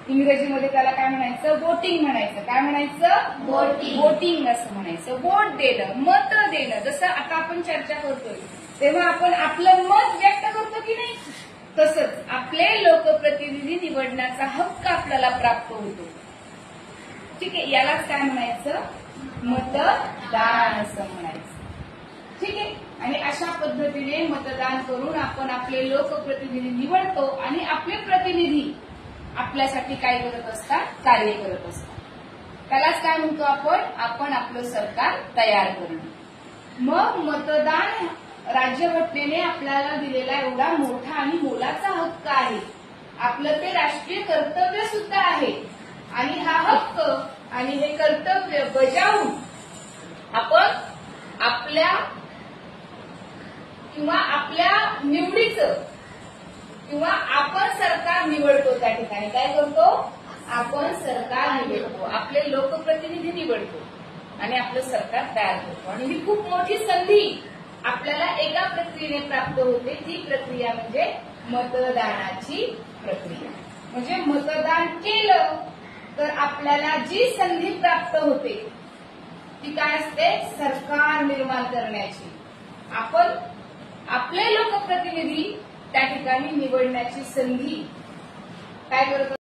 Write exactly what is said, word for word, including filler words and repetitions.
इंग्रजीमध्ये त्याला काय म्हणायचं, वोटिंग म्हणायचं. काय म्हणायचं, वोटिंग. वोटिंग असं म्हणायचं. वोट देणं, मत देणं. जसं आता आपण चर्चा करतोय तेव्हा आपण आपलं मत व्यक्त करतो की नाही, तसंच आपले लोकप्रतिनिधी निवडण्याचा हक्क आपल्याला प्राप्त होतो. ठीक आहे, यालाच काय म्हणायचं, मतदान असं म्हणायचं. ठीक आहे, आणि अशा पद्धतीने मतदान करून आपण आपले लोकप्रतिनिधी निवडतो आणि आपले प्रतिनिधी आपल्यासाठी काय करत असतात, कार्य करत असतात. त्यालाच काय म्हणतो आपण, आपण आपलं सरकार तयार करणं. मग मतदान राज्यघटनेने आपल्याला दिलेला एवढा मोठा आणि मोलाचा हक्क आहे. आपलं ते राष्ट्रीय कर्तव्य सुद्धा आहे. आणि हा हक्क आणि हे कर्तव्य बजावून आपण आपल्या किंवा आपल्या निवडीचं किंवा आपण सरकार निवडतो. त्या ठिकाणी काय करतो, आपण सरकार निवडतो, आपले लोकप्रतिनिधी निवडतो आणि आपलं सरकार तयार करतो. आणि ही खूप मोठी संधी आपल्याला एका प्रक्रियेने प्राप्त होते. ती प्रक्रिया म्हणजे मतदानाची प्रक्रिया. म्हणजे मतदान केलं तर आपल्याला जी संधी प्राप्त होते ती काय असते, सरकार निर्माण करण्याची. आपण आपले लोकप्रतिनिधी त्या ठिकाणी निवडण्याची संधी काय करतो.